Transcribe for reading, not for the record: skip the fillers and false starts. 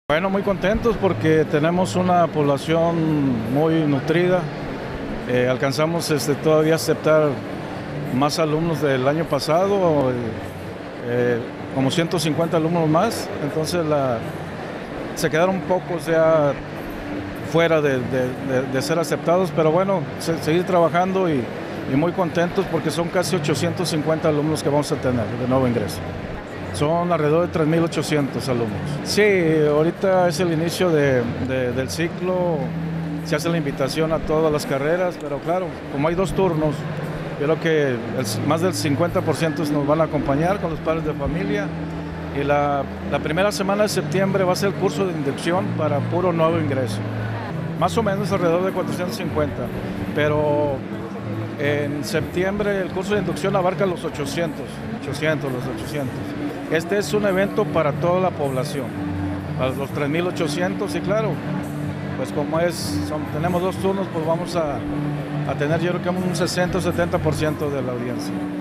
Bueno, muy contentos porque tenemos una población muy nutrida. Alcanzamos todavía aceptar más alumnos del año pasado, como 150 alumnos más. Entonces se quedaron pocos ya fuera de ser aceptados, pero bueno, seguir trabajando y muy contentos porque son casi 850 alumnos que vamos a tener de nuevo ingreso. Son alrededor de 3.800 alumnos. Sí, ahorita es el inicio del ciclo, se hace la invitación a todas las carreras, pero claro, como hay 2 turnos, yo creo que más del 50% nos van a acompañar con los padres de familia. Y la primera semana de septiembre va a ser el curso de inducción para puro nuevo ingreso. Más o menos alrededor de 450, pero en septiembre el curso de inducción abarca los 800. Este es un evento para toda la población, para los 3.800 y claro, pues como tenemos 2 turnos, pues vamos a tener yo creo que un 60 o 70% de la audiencia.